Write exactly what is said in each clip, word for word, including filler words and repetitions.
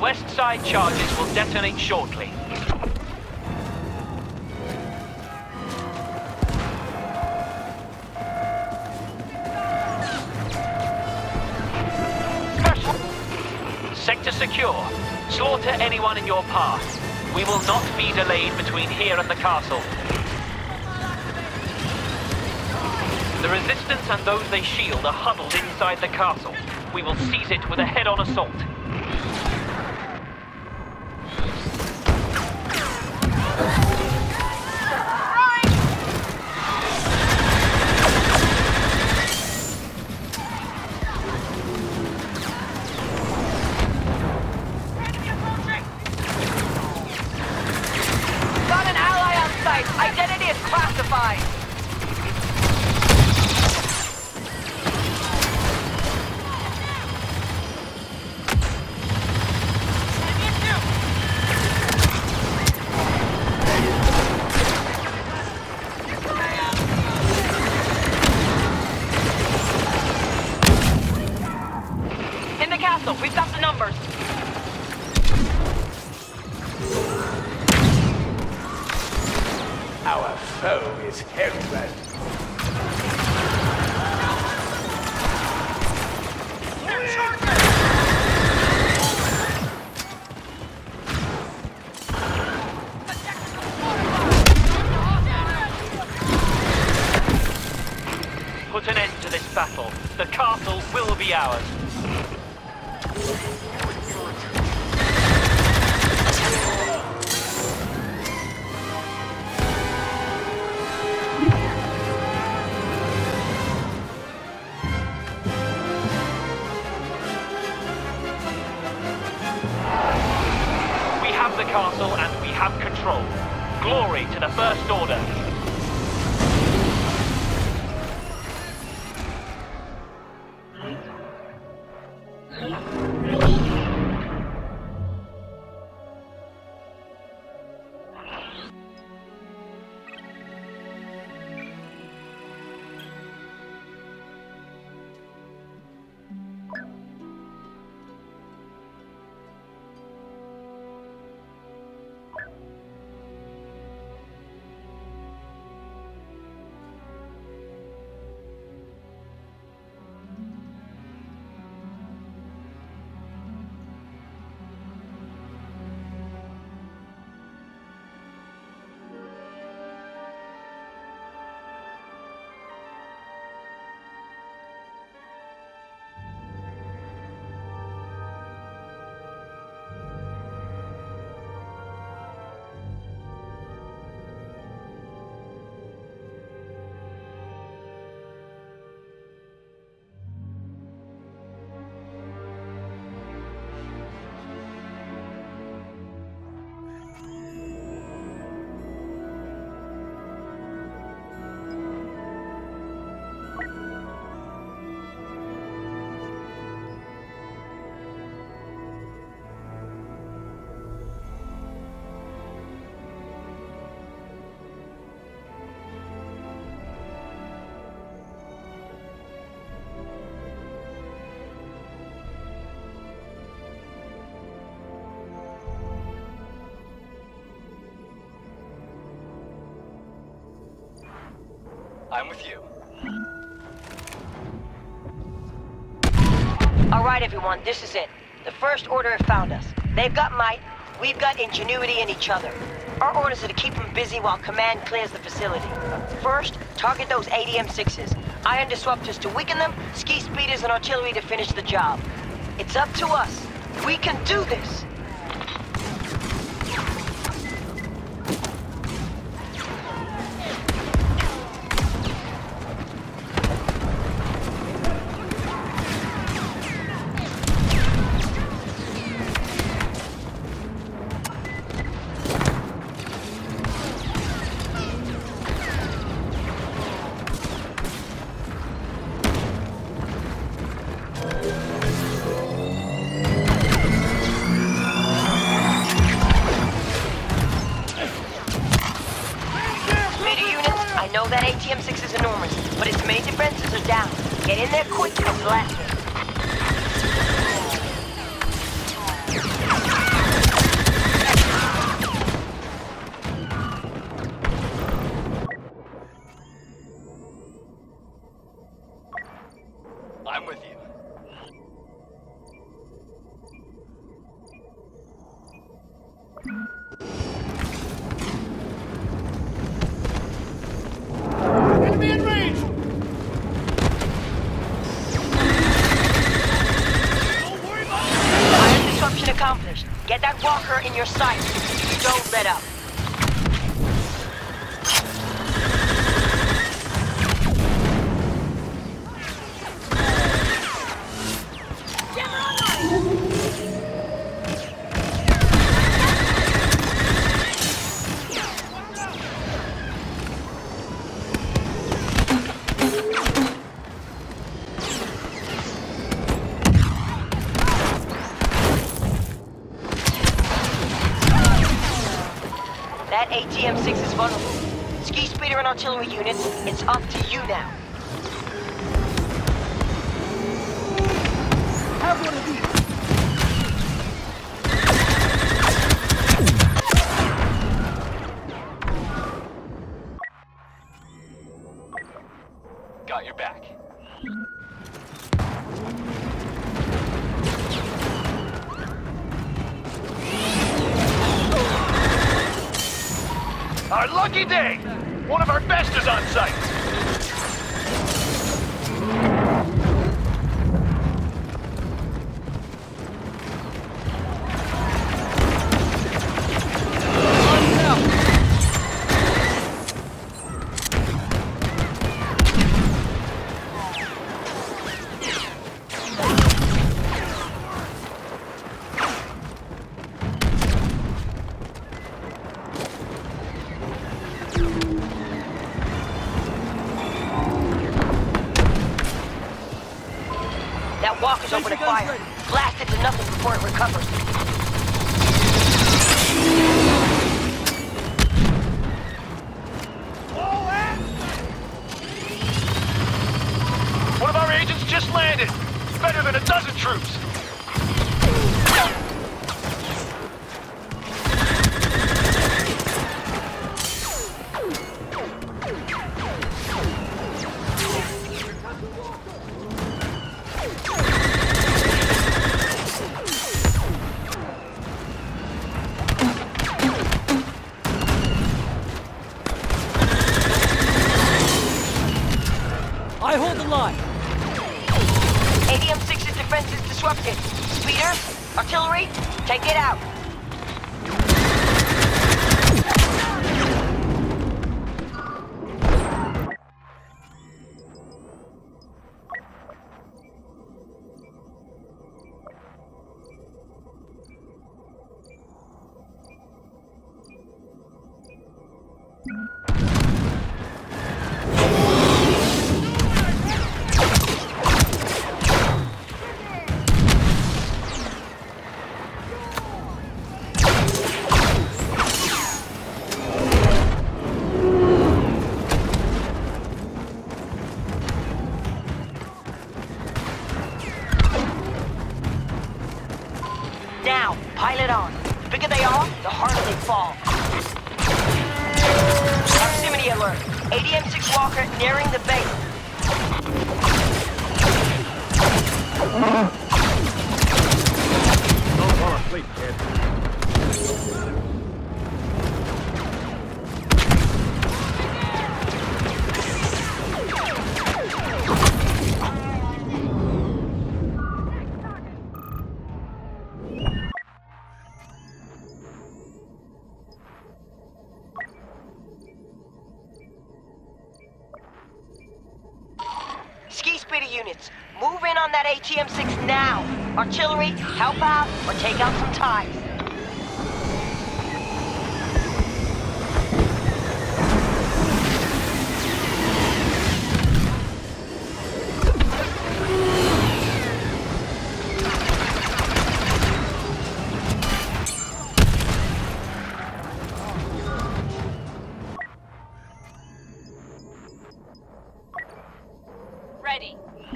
west side charges will detonate shortly. Sector secure. Slaughter anyone in your path. We will not be delayed between here and the castle. The Resistance and those they shield are huddled inside the castle. We will seize it with a head-on assault. Identity is classified. In the castle, we've got the numbers. Our foe is Hellbrand. Put an end to this battle. The castle will be ours. The castle and we have control. Glory to the First Order. I'm with you. All right, everyone, this is it. The First Order have found us. They've got might, we've got ingenuity in each other. Our orders are to keep them busy while Command clears the facility. First, target those A D M sixes. Iron disruptors to weaken them, ski speeders and artillery to finish the job. It's up to us. We can do this! That A T M six is enormous, but its main defenses are down. Get in there quick and blast it. Get that walker in your sight. Don't let up. That A T M six is vulnerable. Ski speeder and artillery units, it's up to you now. Have one of these. Got your back. Our lucky day! One of our best is on site! That walker's open to fire. Blast it to nothing before it recovers. One of our agents just landed! Better than a dozen troops! I hold the line. A T M six's defense is disrupted. Speeder, artillery, take it out. Now, pile it on. The bigger they are, the harder they fall. Proximity alert. A T M six Walker nearing the base. Don't fall asleep, kid. Ski speeder units, move in on that A T M six now. Artillery, help out or take out some ties. Ready.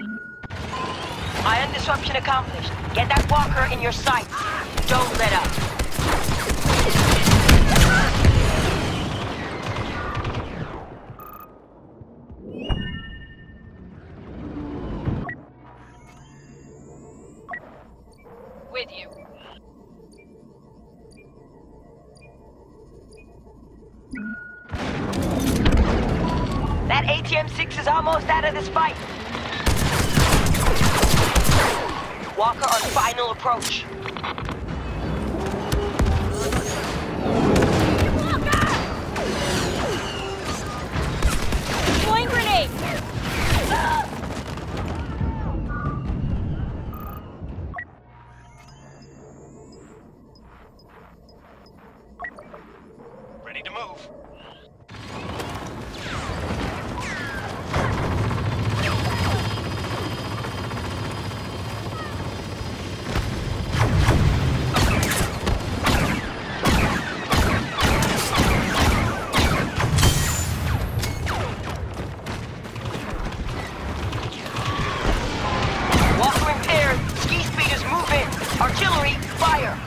Ion disruption accomplished. Get that walker in your sights. Don't let up. With you. That A T M six is almost out of this fight. Walker on final approach. move. Walker impaired. Ski speeders move in. Artillery, fire.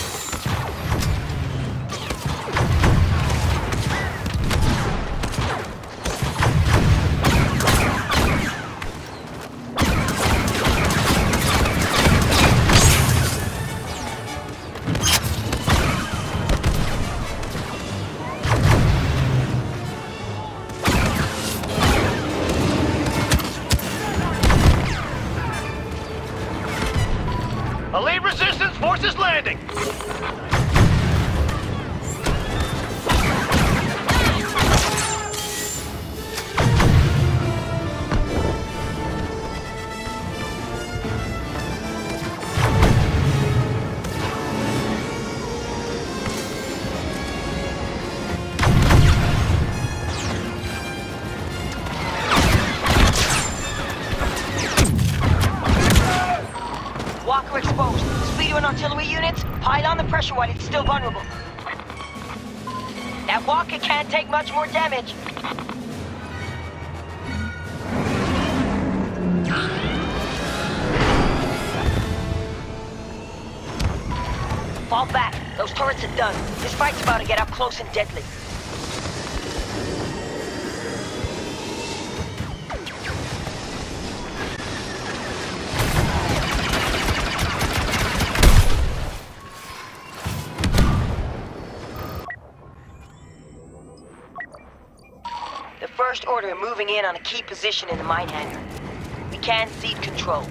Elite resistance forces landing. Walker exposed. Speeder and artillery units, pile on the pressure while it's still vulnerable. That Walker can't take much more damage. Fall back. Those turrets are done. This fight's about to get up close and deadly. The First Order are moving in on a key position in the mine hangar. We can't cede control.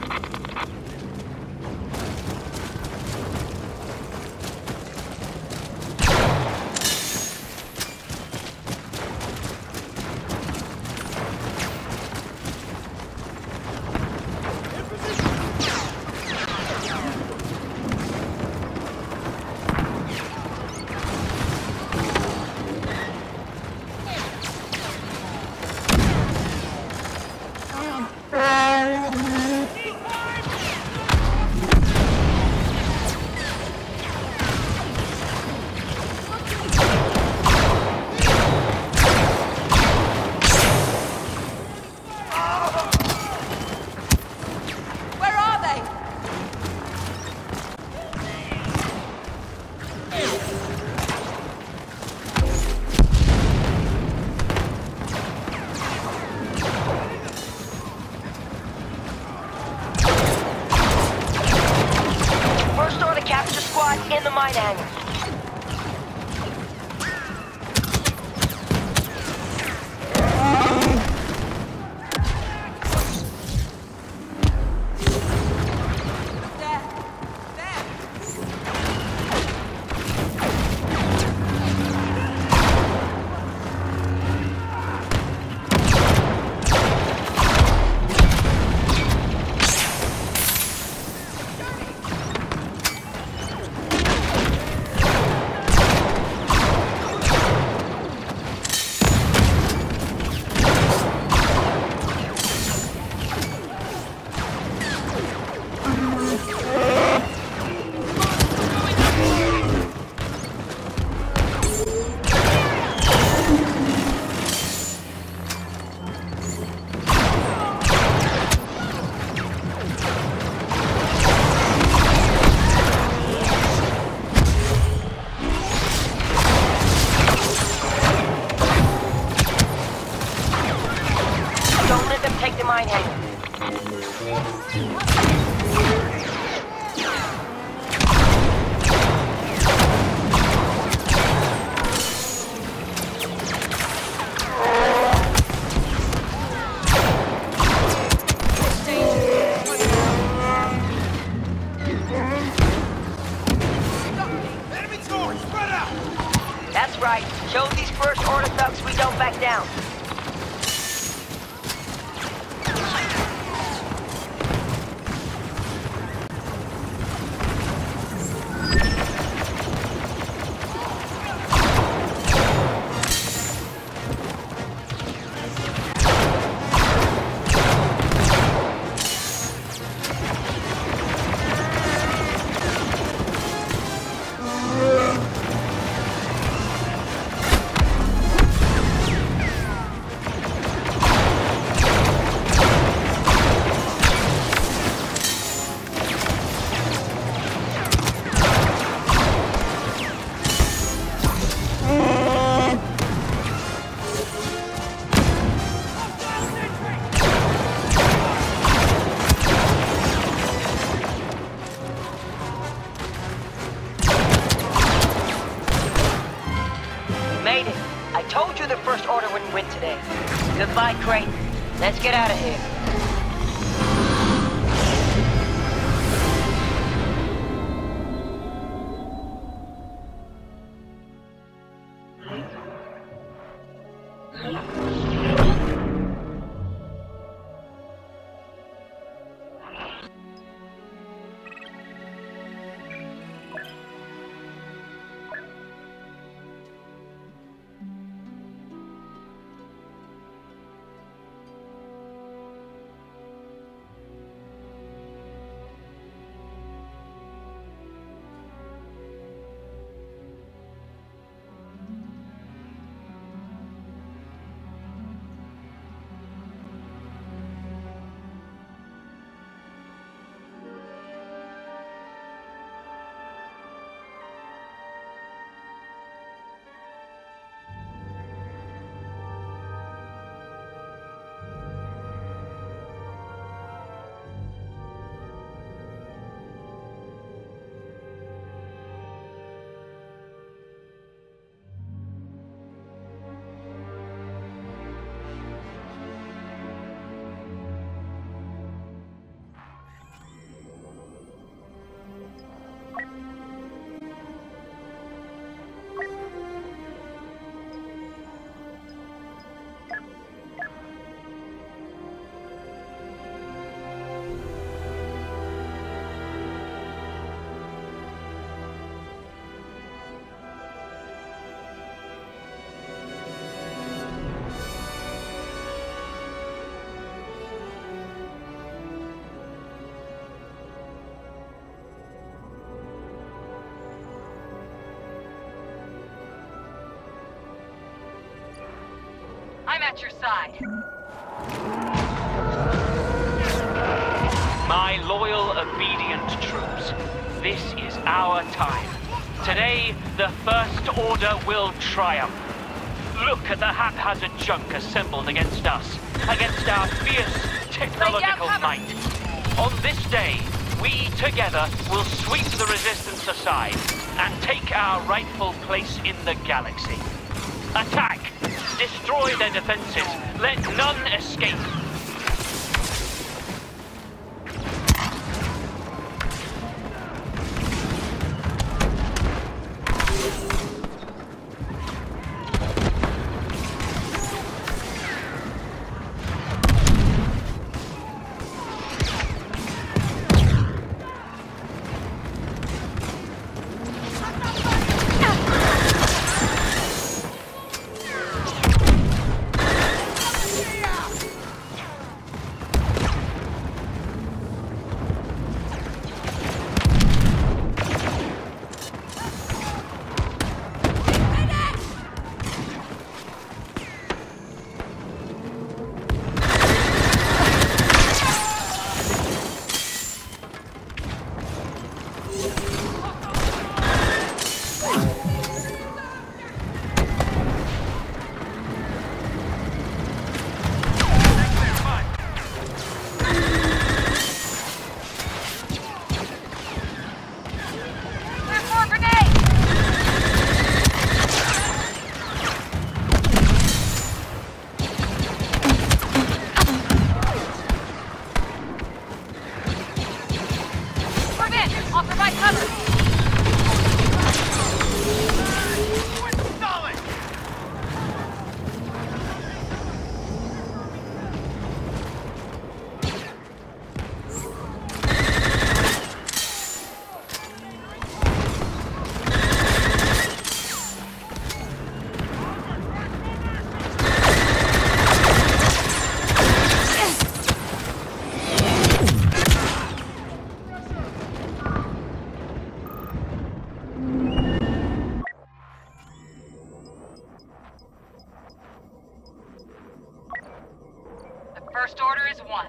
Where are they? First Order capture squad in the mine hangar. There. There. Don't let them take the mine hangar. That's right. Show these First Order thugs we don't back down. Made it. I told you the First Order wouldn't win today. Goodbye, Creighton. Let's get out of here. I'm at your side. My loyal, obedient troops, this is our time. Today, the First Order will triumph. Look at the haphazard junk assembled against us, against our fierce technological might. On this day, we together will sweep the Resistance aside and take our rightful place in the galaxy. Attack! Destroy their defenses. Let none escape. First Order is one.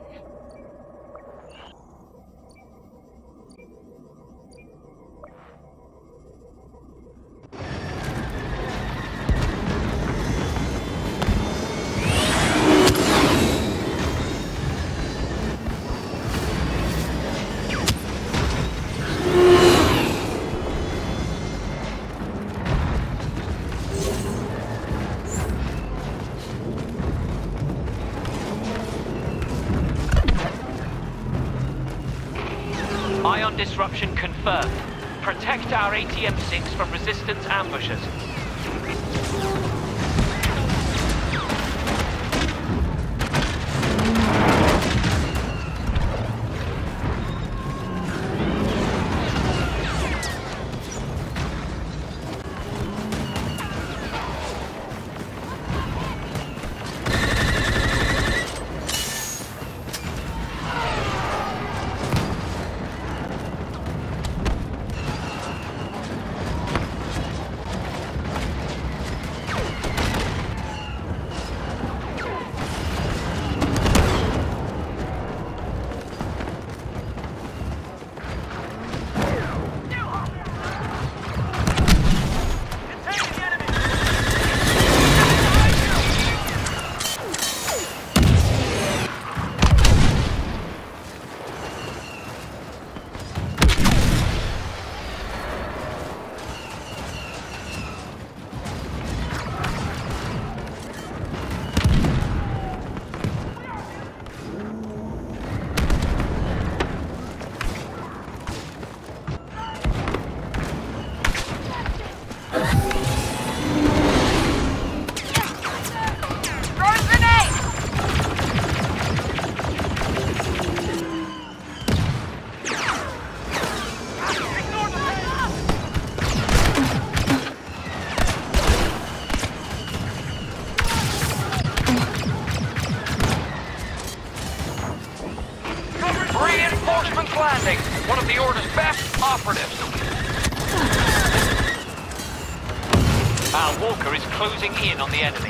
ion disruption confirmed. Protect our A T M six from resistance ambushes. Landing, one of the Order's best operatives. Our walker is closing in on the enemy.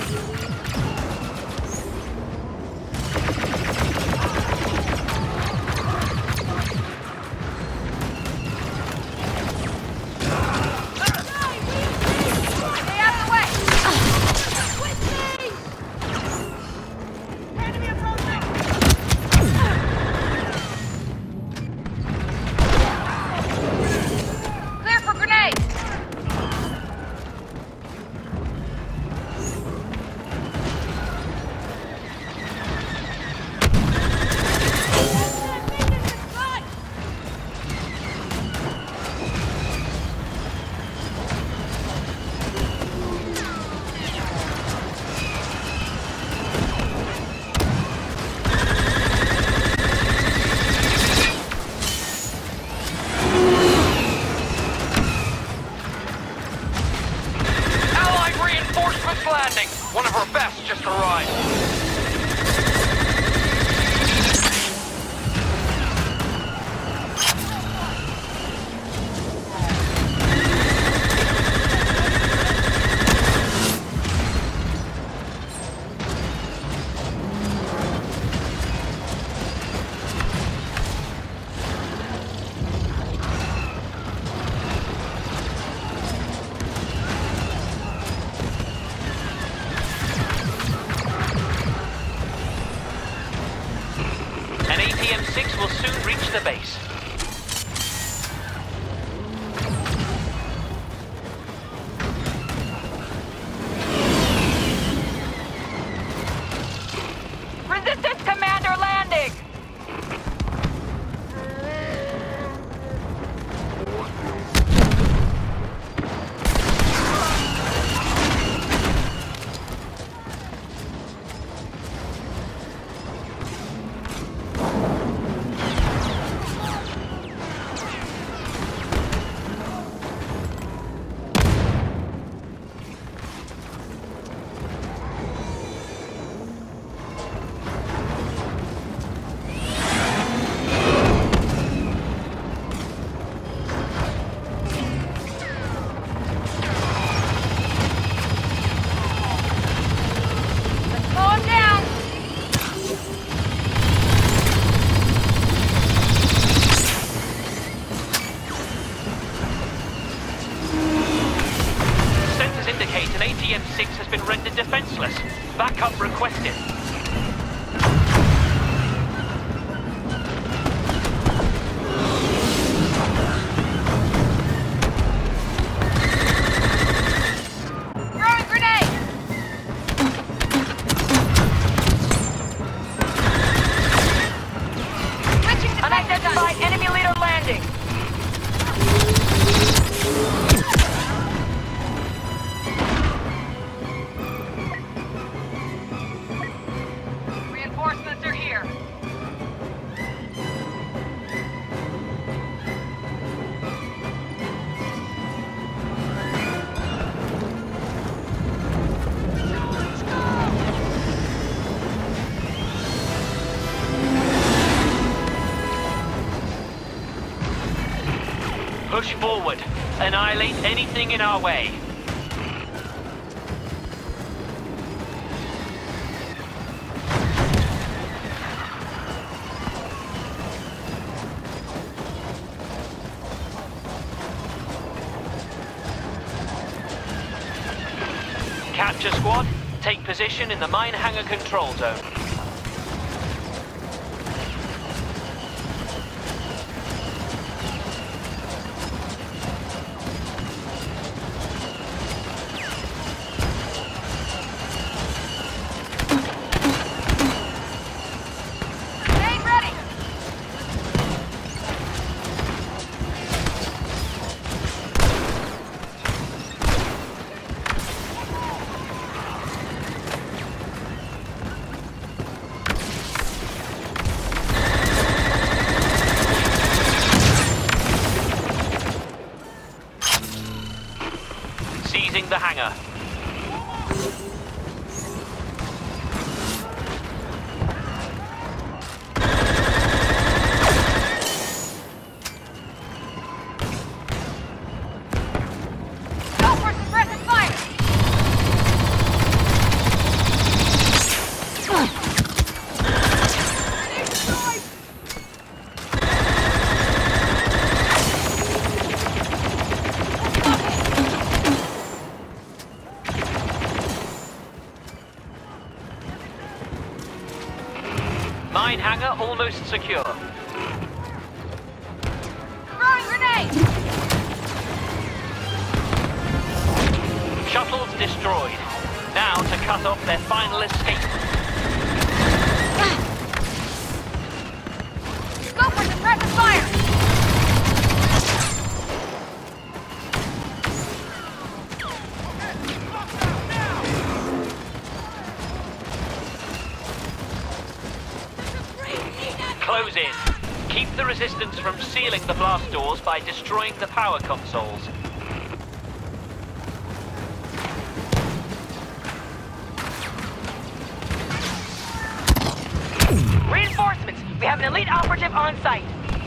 Landing, one of our best just arrived. A T M six will soon reach the base. Resistance Commander landing! An A T M six has been rendered defenseless. Backup requested. Throwing grenade! Switching to unidentified enemy leader landing. Push forward. Annihilate anything in our way. Capture squad, take position in the mine hangar control zone. Stay ready! Seizing the hangar. Go for suppressive fire! Mine hangar almost secure. Throwing grenade! Shuttles destroyed. Now to cut off their final escape. Go for suppressive fire! Close in. Keep the resistance from sealing the blast doors by destroying the power consoles. Reinforcements! We have an elite operative on site.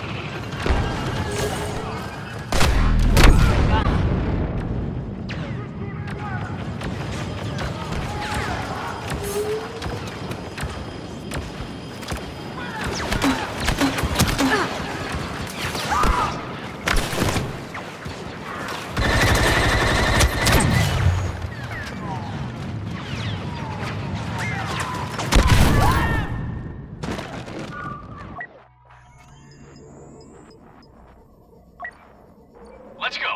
Let's go.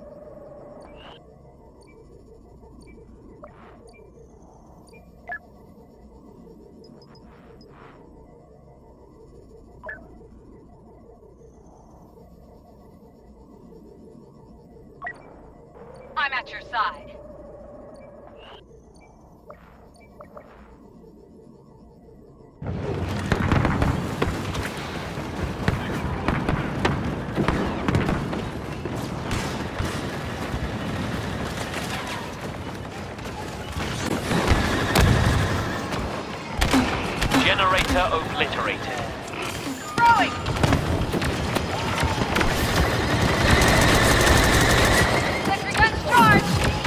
I'm at your side. Generator obliterated. Throwing! Sentry guns charged!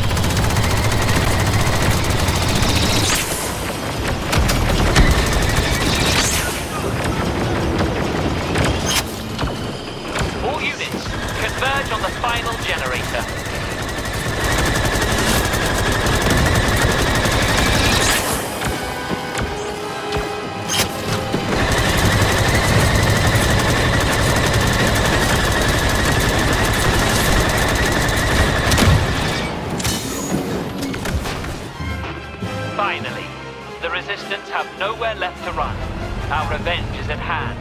All units, converge on the final generator. Finally, the Resistance have nowhere left to run. Our revenge is at hand.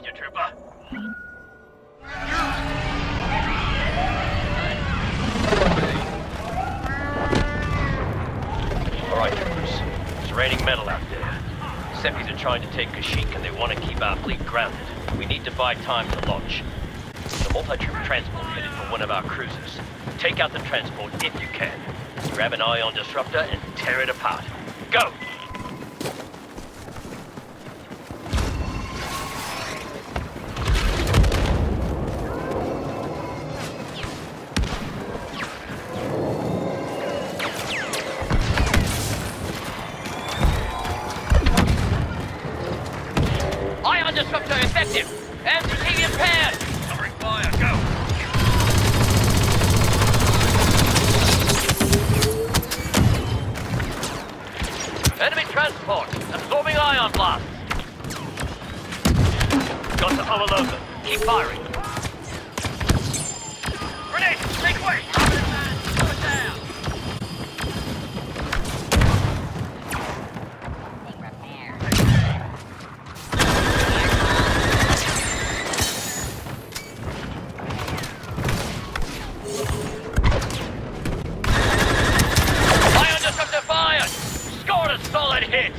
you, Trooper. Alright, troopers. It's raining metal out there. Seppies are trying to take Kashyyyk and they want to keep our fleet grounded. We need to buy time to launch. There's a multi-troop transport headed for one of our cruisers. Take out the transport if you can. Grab an ion disruptor and tear it apart. Go! Ion disruptor effective! M C T impaired! Covering fire, go! Enemy transport! Absorbing ion blast! Got to overload them. Keep firing. Grenade! Make way! Slow it down! Ion disruptor fired! Scored a solid hit!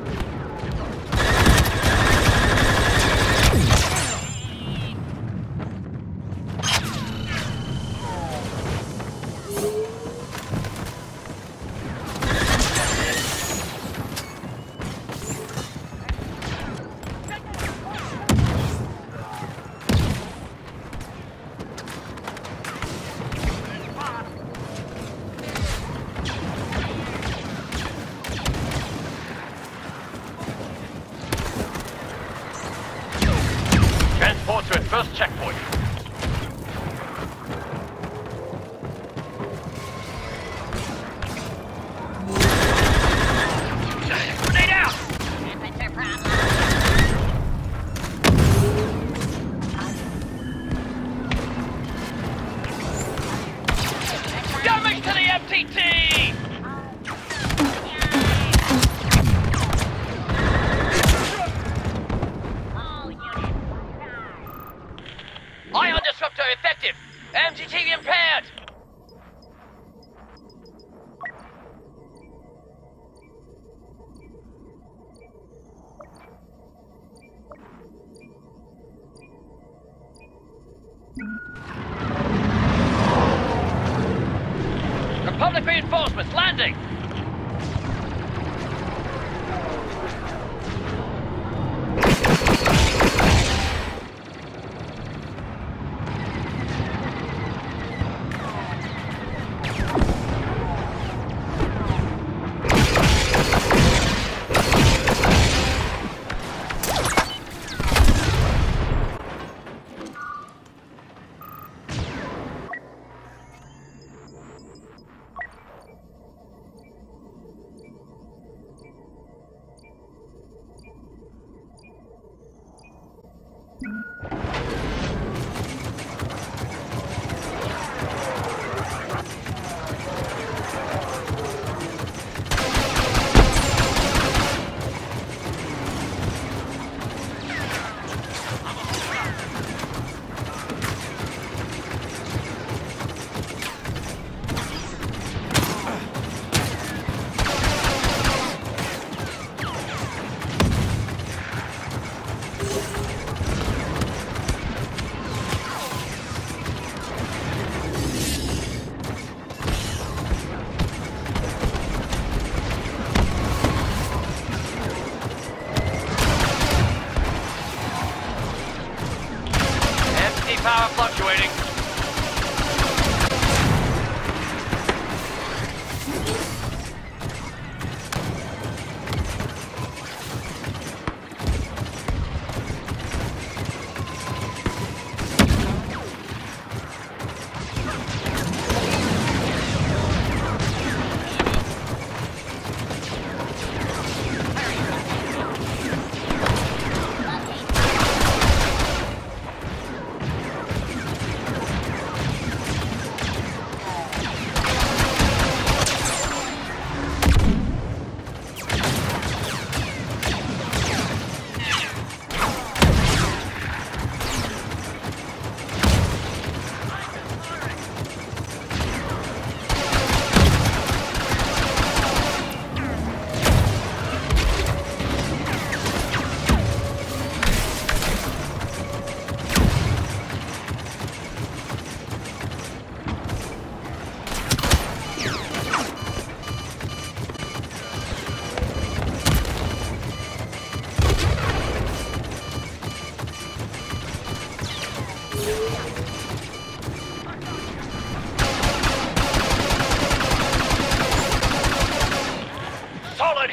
Transport to its first checkpoint. Grenade out! Damage to the M T T! Ion disruptor effective! M G T impaired! Republic reinforcements landing!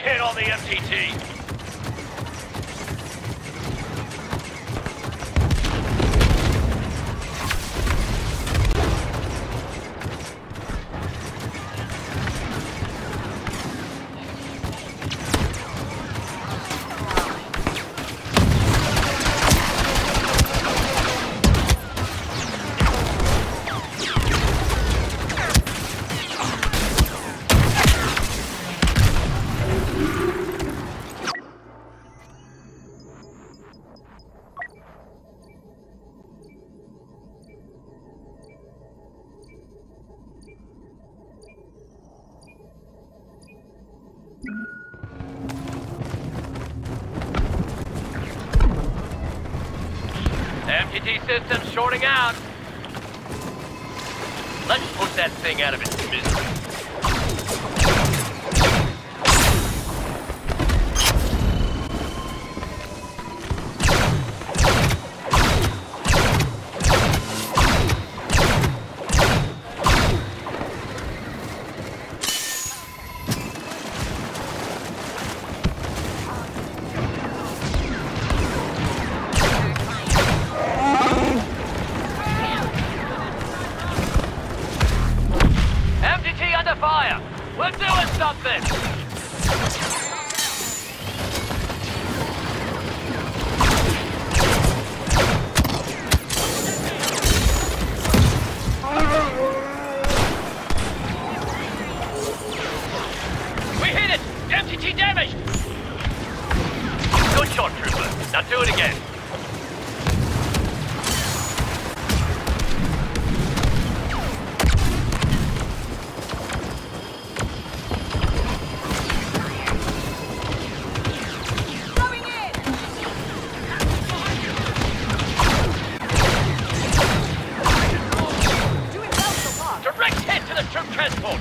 hit on the M T T. M T T system shorting out. Let's put that thing out of its misery. Fire! We're doing something! We hit it! M T T damaged! Good shot, Trooper. Now do it again. Transport!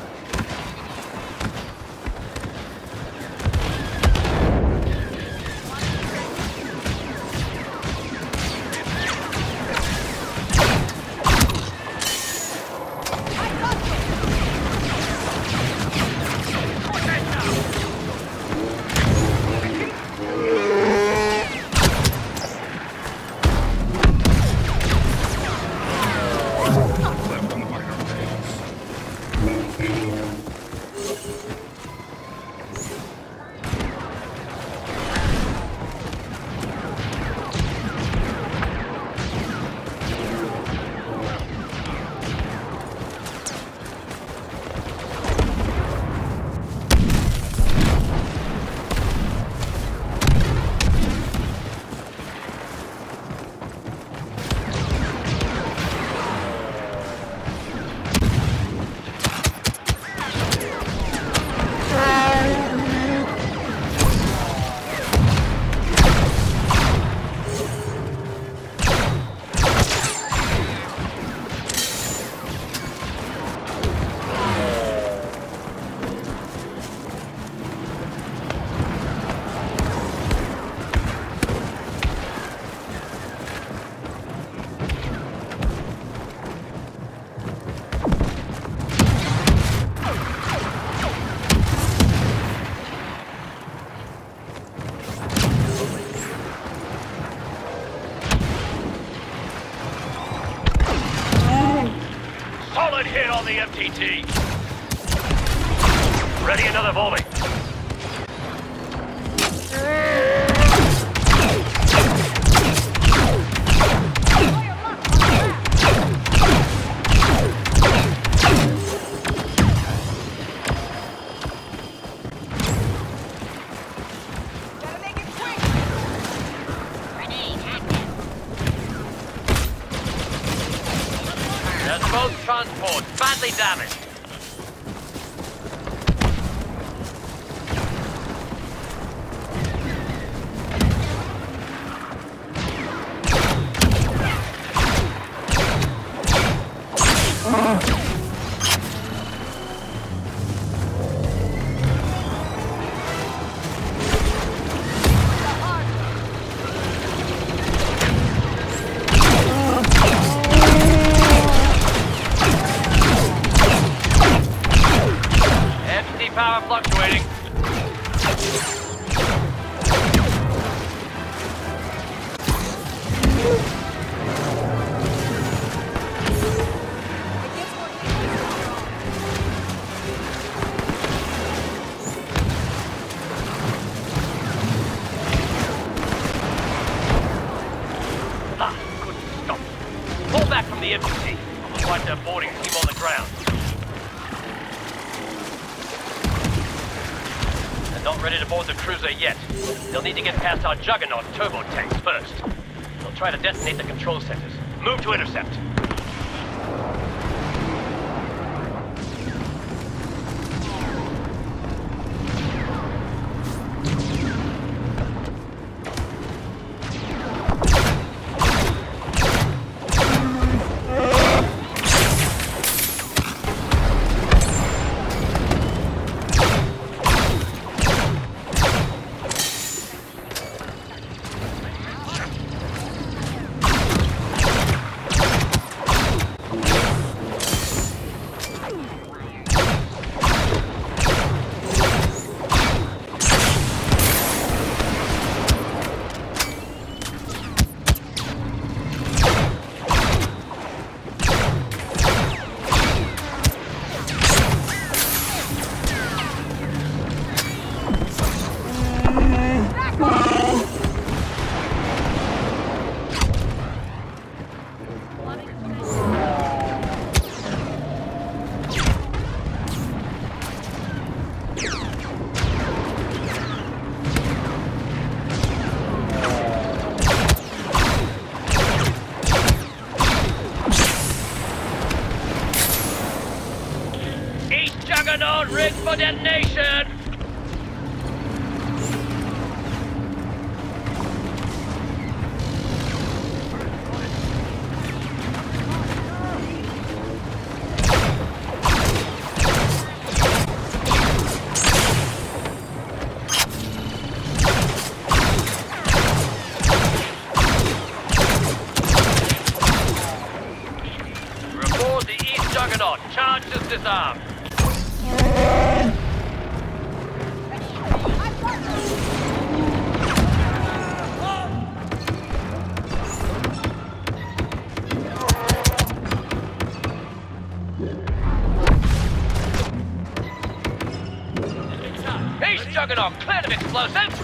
Solid hit on the M T T. Ready another volley. There's both transports badly damaged. Power fluctuating. a boarding team on the ground. They're not ready to board the cruiser yet. They'll need to get past our Juggernaut turbo tanks first. They'll try to detonate the control centers. Move to intercept. Juggernaut rigged for detonation! Report the East Juggernaut. Charges disarmed. East Juggernaut, cleared of explosives!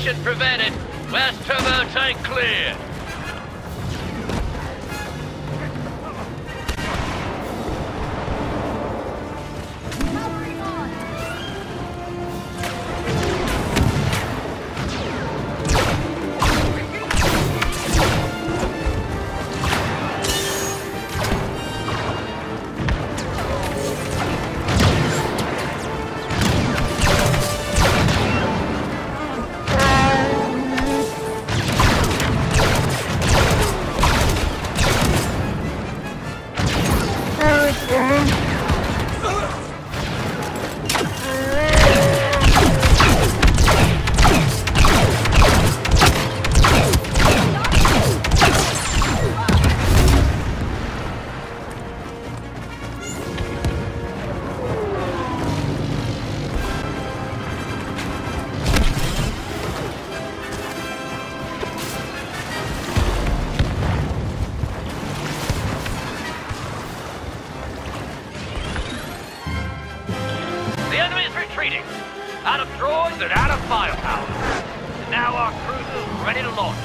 Ignition prevented. West turbo tank clear. Out of droids and out of firepower. And now our cruiser's ready to launch.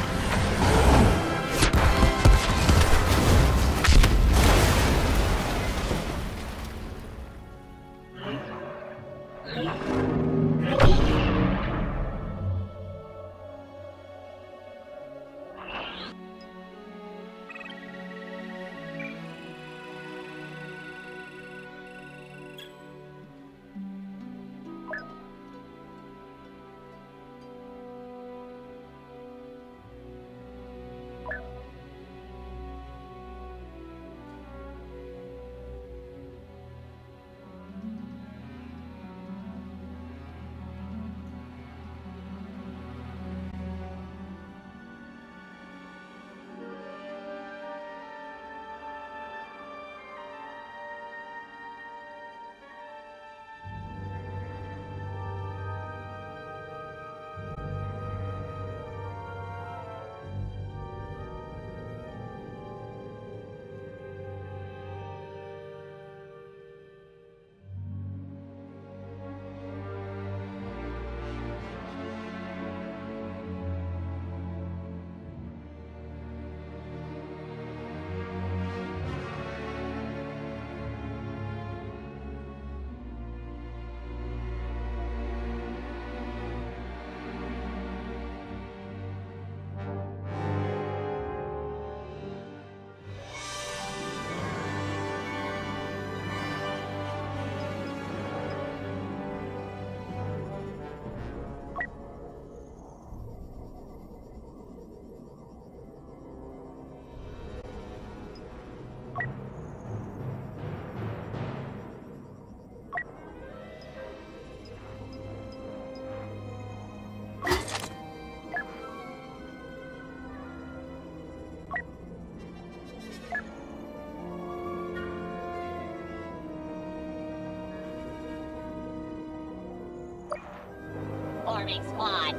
Forming squad.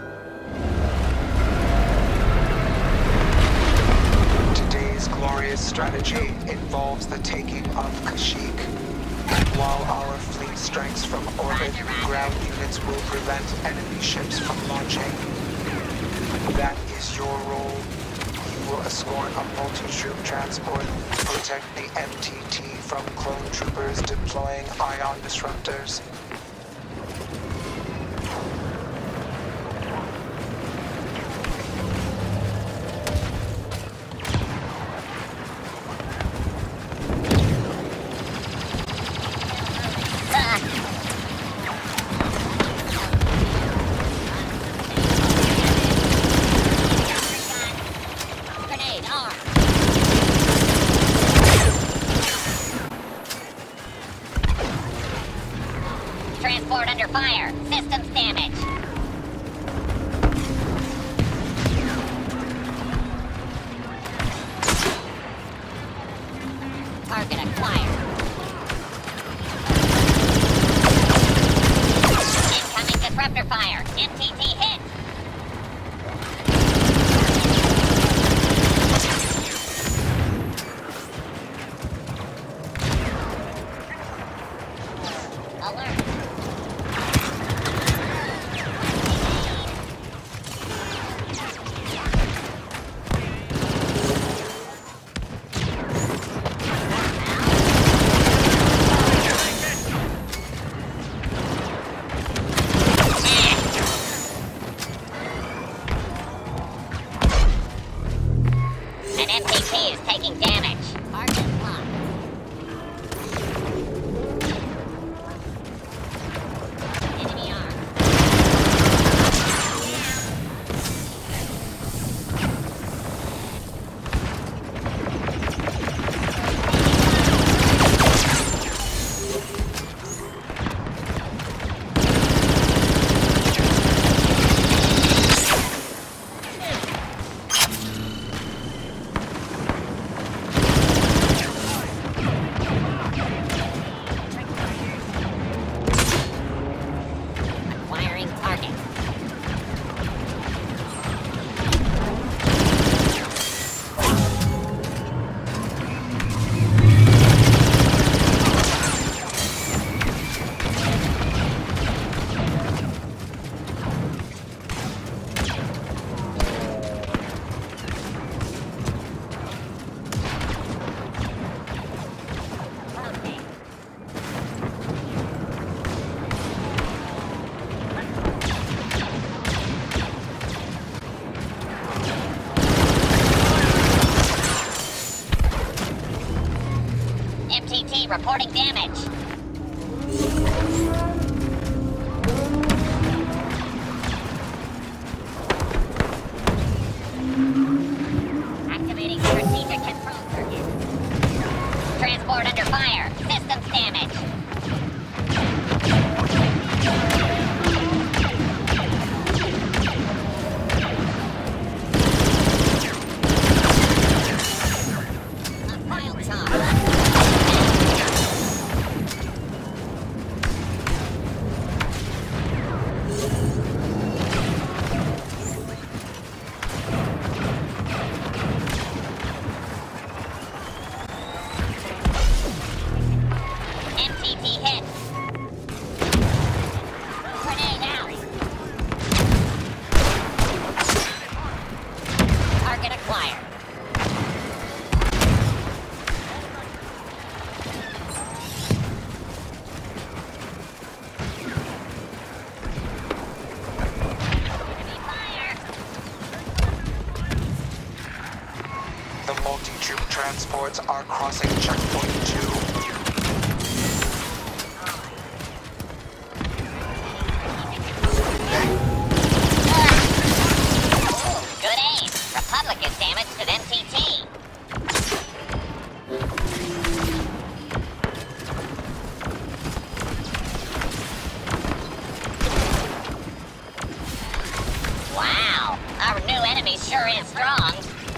Today's glorious strategy involves the taking of Kashyyyk. While our fleet strikes from orbit, ground units will prevent enemy ships from launching. That is your role. You will escort a multi-troop transport, protect the M T T from clone troopers deploying ion disruptors. Transport under fire. Systems damaged. Target acquired. Incoming disruptor fire. M T T hit. Alert. T reporting damage. Activating strategic control circuit. Transport under fire. Systems damage. The multi-troop transports are crossing checkpoint two. Good aim. Republicans damaged an M T T. Wow, our new enemy sure is strong.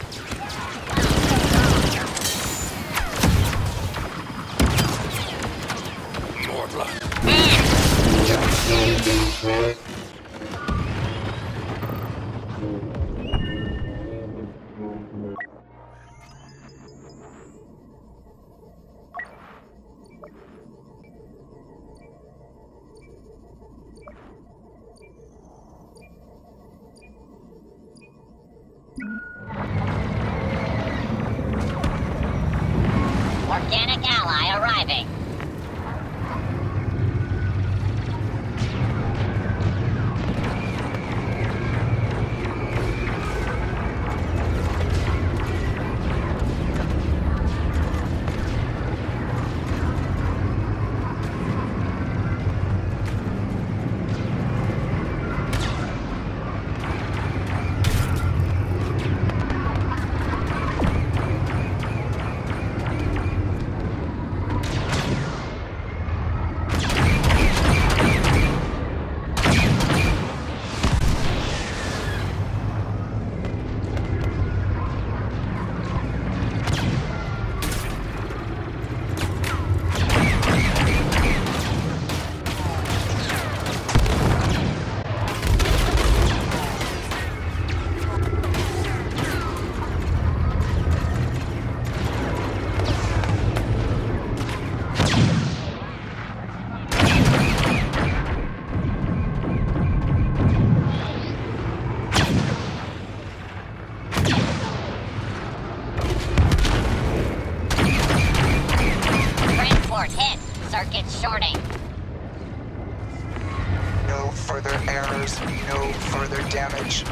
Organic ally arriving. Hit. Circuit shorting. No further errors, no further damage.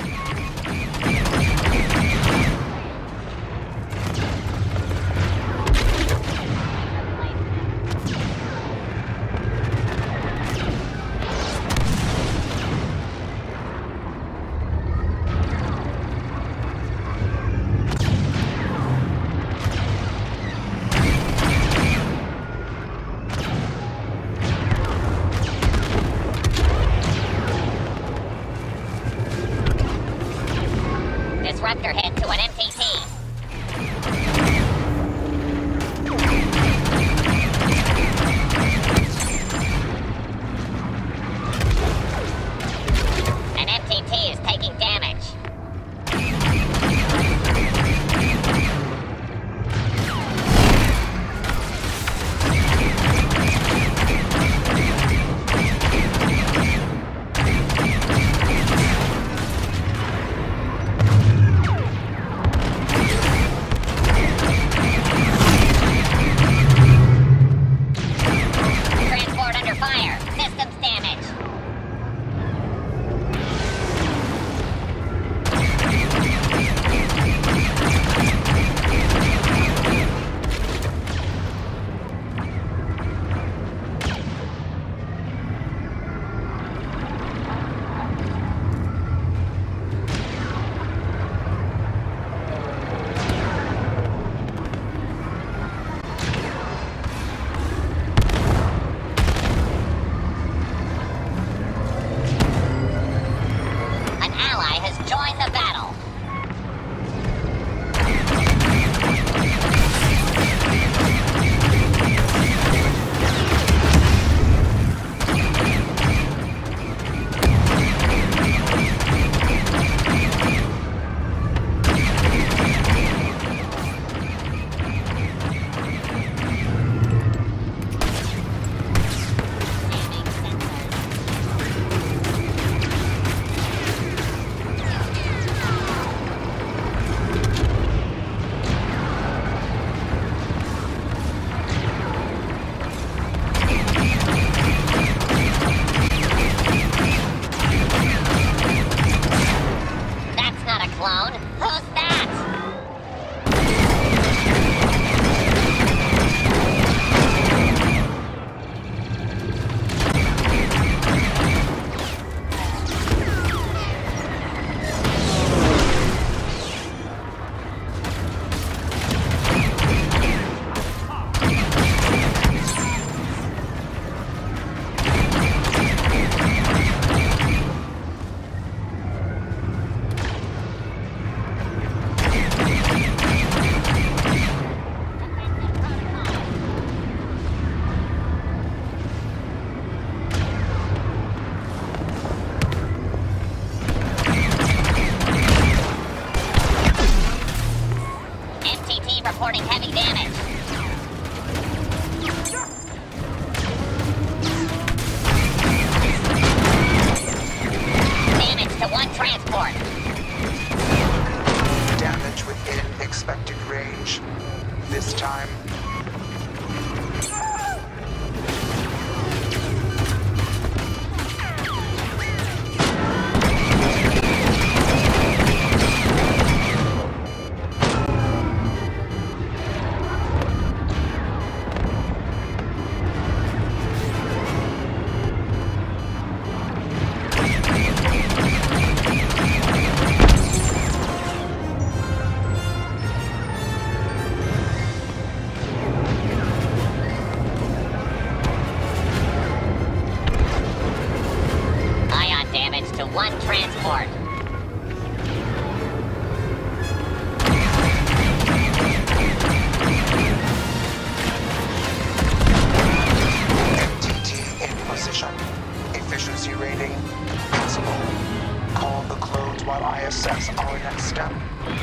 assess our next step.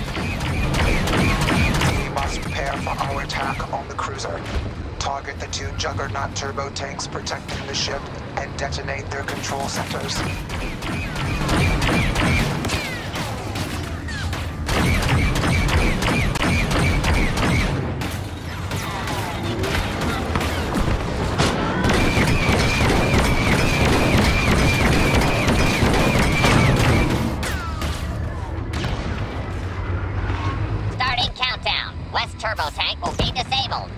We must prepare for our attack on the cruiser. Target the two Juggernaut turbo tanks protecting the ship and detonate their control centers. Starting countdown. West turbo tank will be disabled.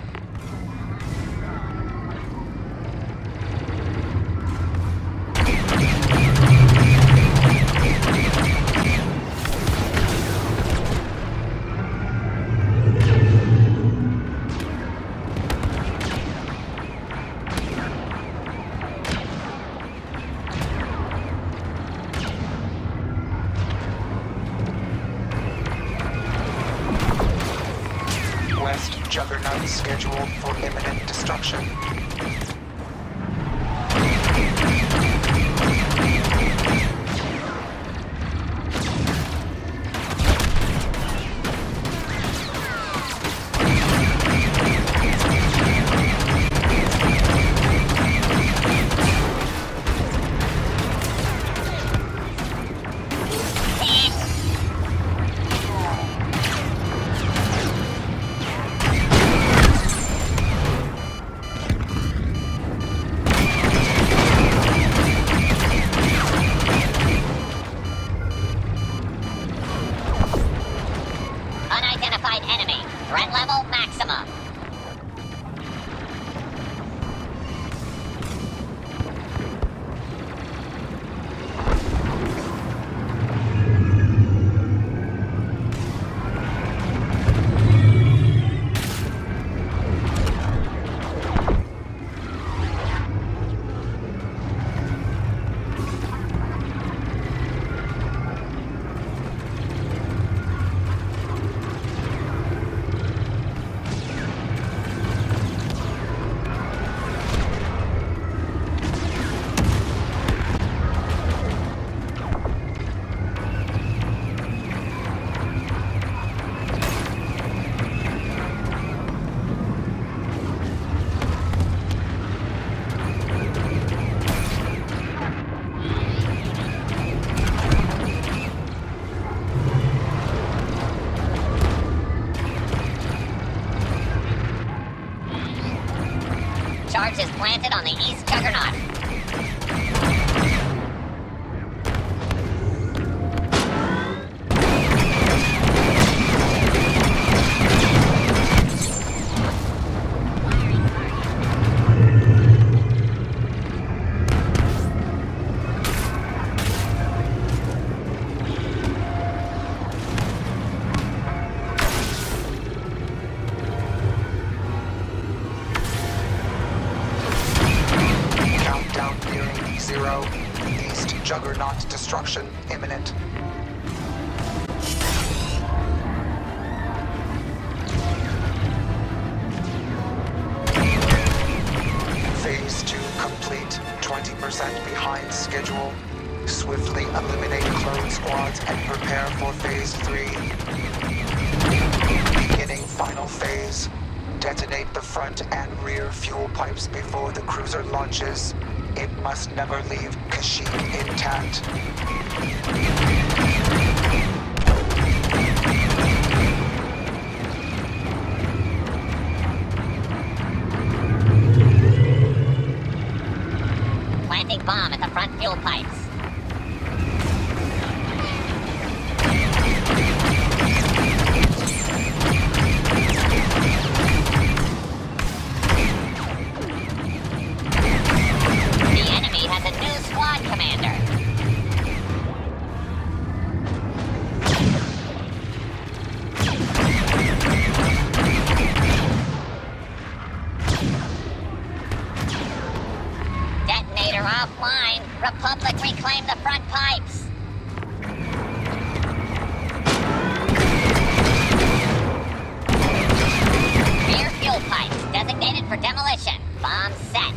West Juggernaut scheduled for imminent destruction. Unidentified enemy. Threat level maximum. Charge is planted on the East Juggernaut. Zero. East Juggernaut destruction imminent. Phase two complete. twenty percent behind schedule. Swiftly eliminate clone squads and prepare for phase three. Beginning final phase. Detonate the front and rear fuel pipes before the cruiser launches. It must never leave Kashyyyk intact. Planting bomb at the front fuel pipes. Offline. Republic reclaim the front pipes. Rear fuel pipes designated for demolition. Bomb set.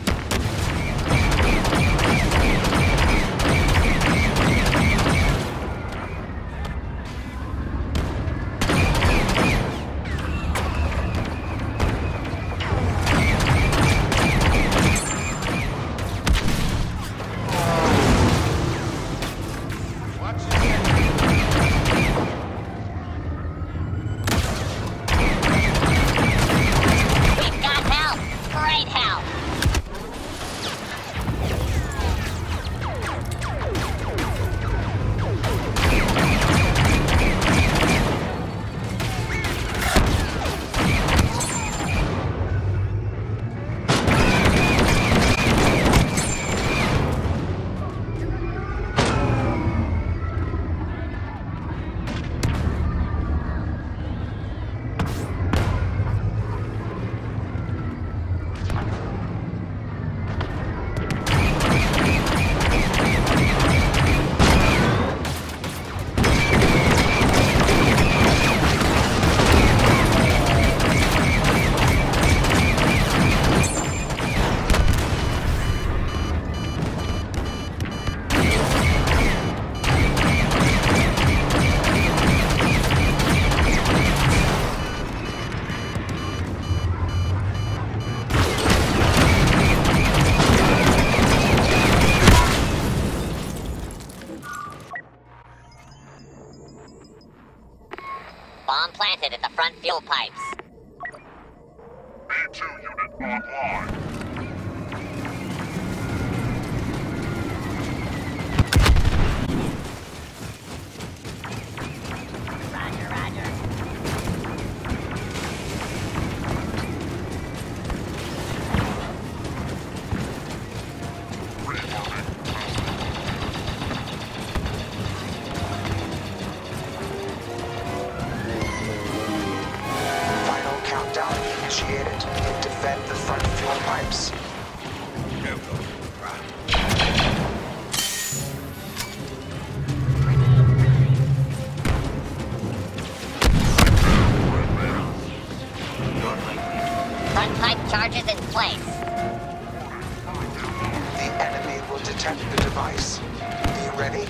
tribes. Untyped charges in place. The enemy will detect the device. Be ready.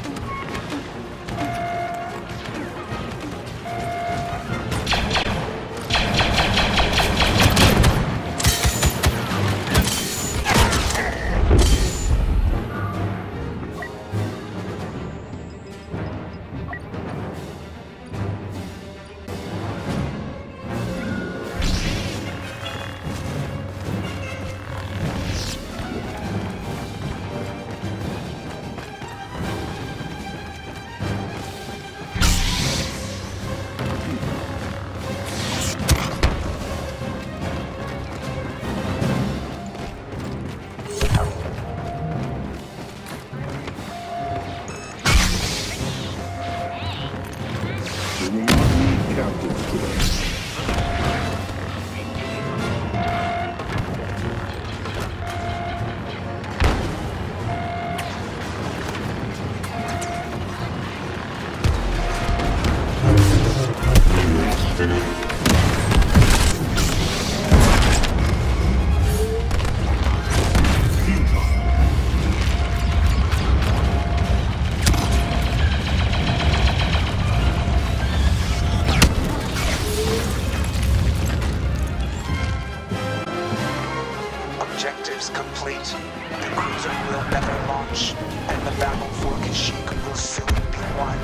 Objectives complete. The cruiser will never launch, and the battle for Kashyyyk will soon be won.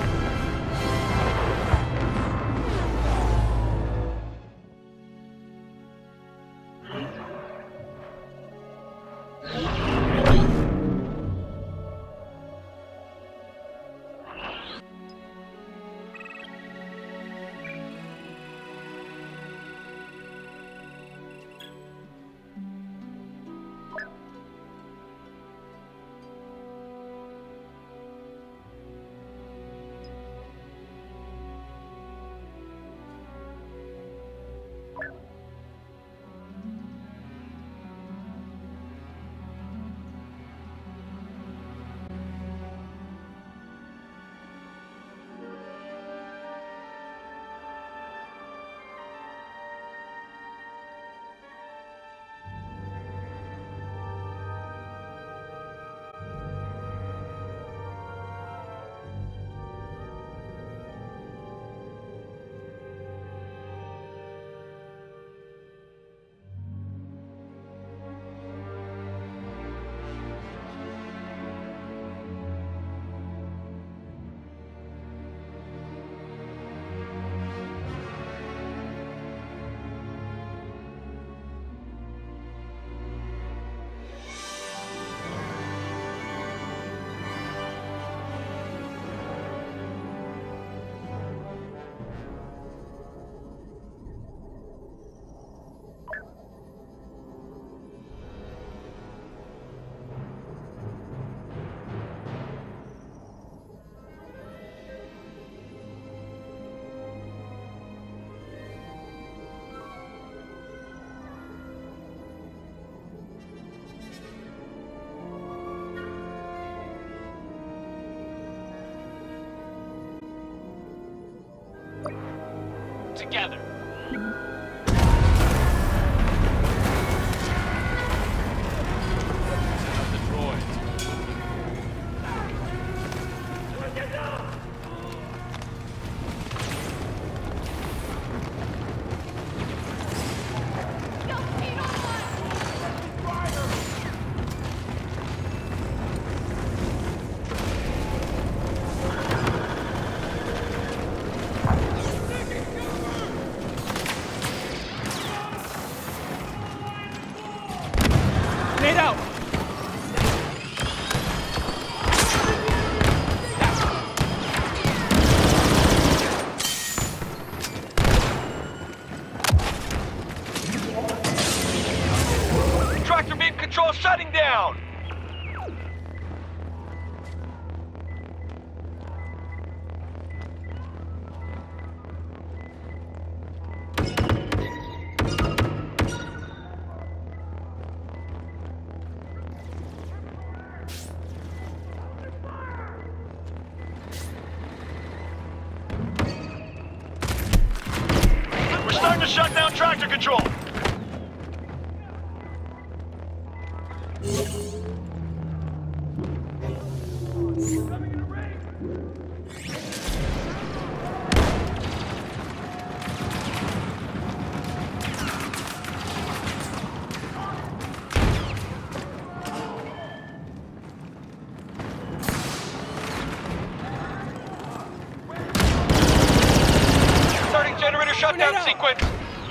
Together. Grenade out! Tractor beam control shutting down! to shut down tractor control. Starting generator shutdown sequence.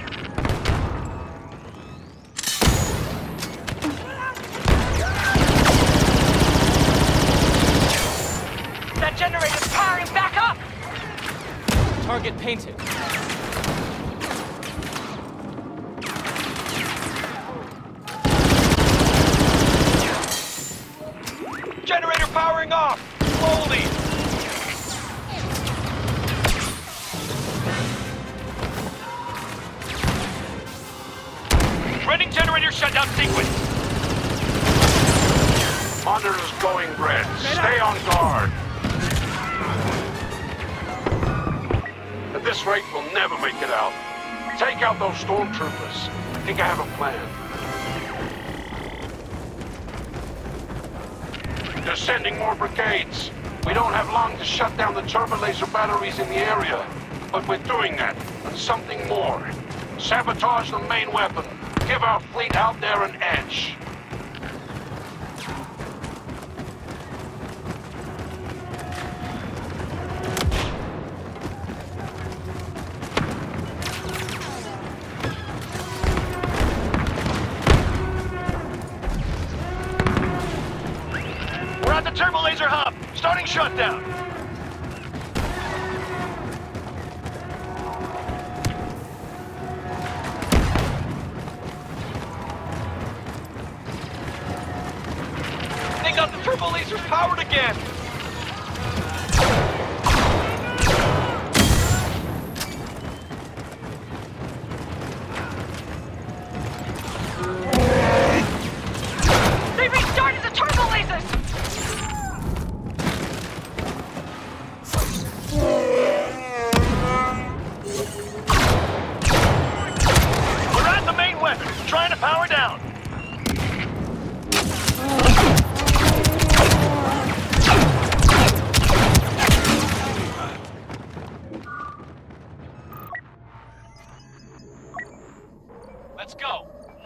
That generator's powering back up! Target painted. Generator powering off. Slowly. Running generator shutdown sequence. Monitors going red. Stay on guard. At this rate, we'll never make it out. Take out those stormtroopers. I think I have a plan. They're sending more brigades. We don't have long to shut down the turbolaser batteries in the area. But we're doing that, and something more. Sabotage the main weapon. Give our fleet out there an edge. We're at the turbolaser hub. Starting shutdown. They got the turbolasers powered again. They restarted the turbolasers! We're at the main weapon, trying to power down. Let's go.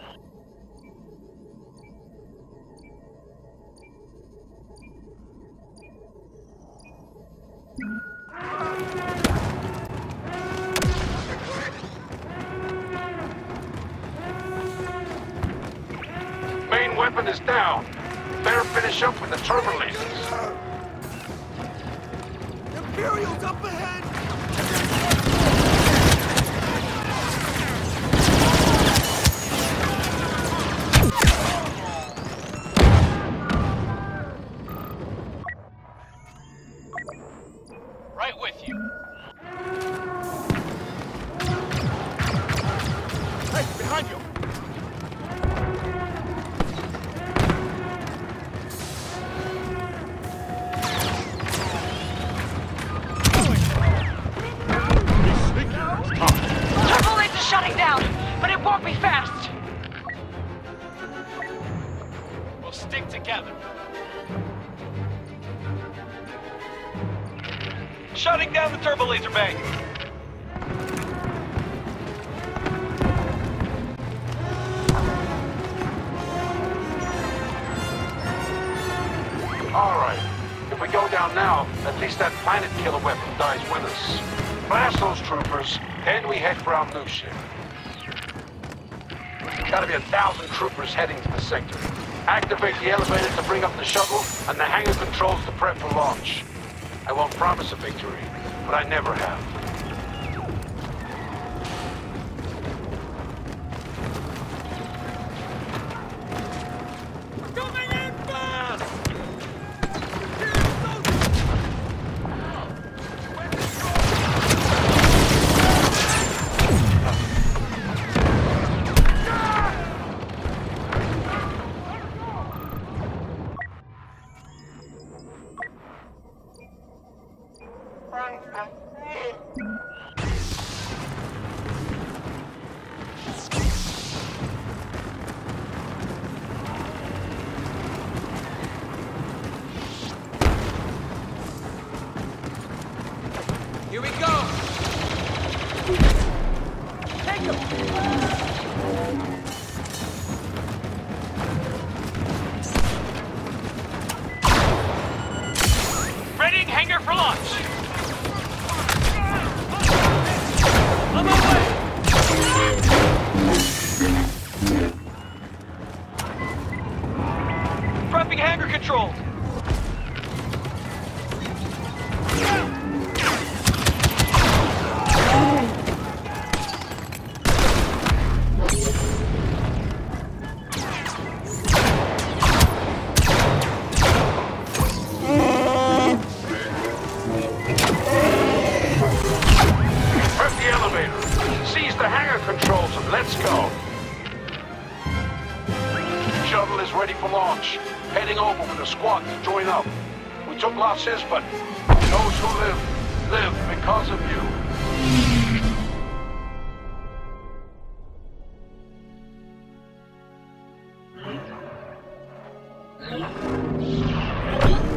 Main weapon is down. Better finish up with the turbolasers. Imperials up ahead! Right with you. Hey, behind you! Turbolaser's shutting down, but it won't be fast! We'll stick together. Shutting down the turbolaser bank. All right. If we go down now, at least that planet killer weapon dies with us. Blast those troopers, then we head for our new ship. Gotta be a thousand troopers heading to the sector. Activate the elevator to bring up the shuttle, and the hangar controls to prep for launch. I won't promise a victory, but I never have. Coming in fast! hangar for launch! On my way! Prepping hangar control! Let's go. Shuttle is ready for launch. Heading over with a squad to join up. We took losses, but those who live, live because of you.